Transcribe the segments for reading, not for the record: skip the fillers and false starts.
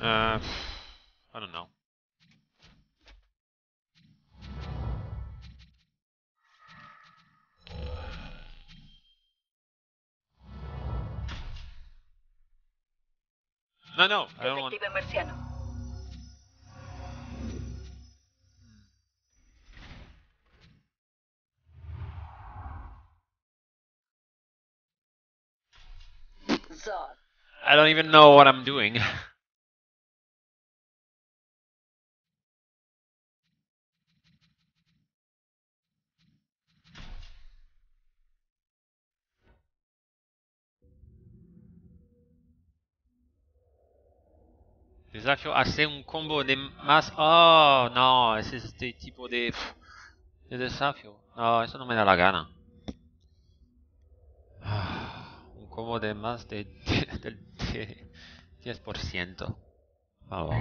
I don't know. No, I don't want. Detective marciano. Zod. I don't even know what I'm doing. Desafio hace un combo de más. Oh, no, ese es este tipo de desafio. No, eso no me da la gana. Un combo de más de 10%. Vamos.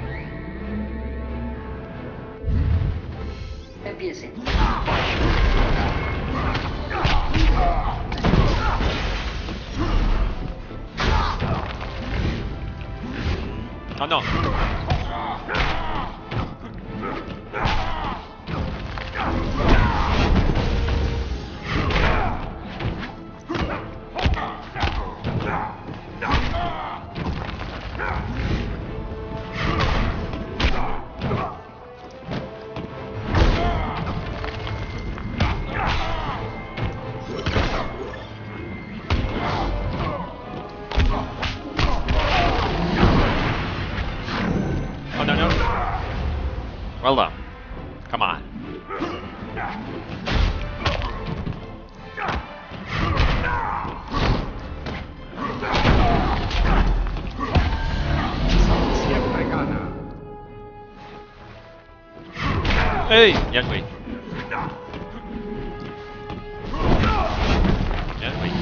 Empiece. Oh no. Oh no. Well done. Come on. Siempre gana. Hey, yes wait. Yes wait.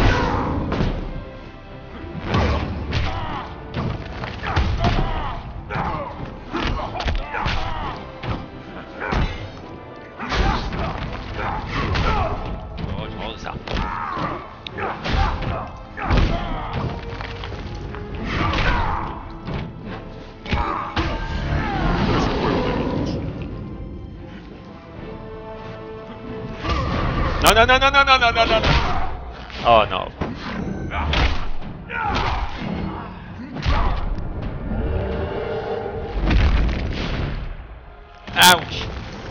Oh, ça. No. Oh no. Ouch.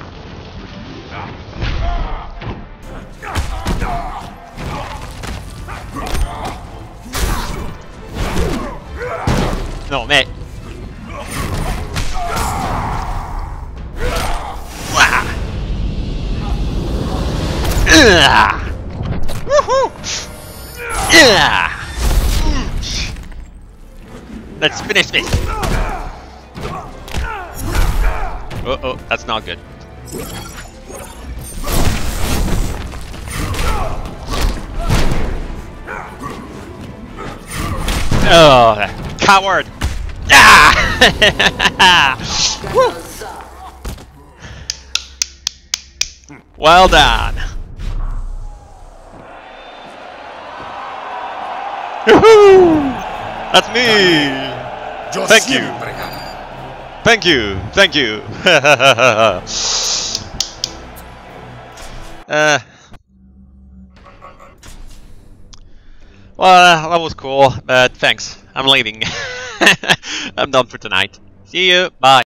No, mate. Woohoo! Let's finish this. Oh, that's not good. Oh, coward! Woo. Well done. That's me. Thank you. Thank you. Well, that was cool, but thanks. I'm leaving. I'm done for tonight. See you. Bye.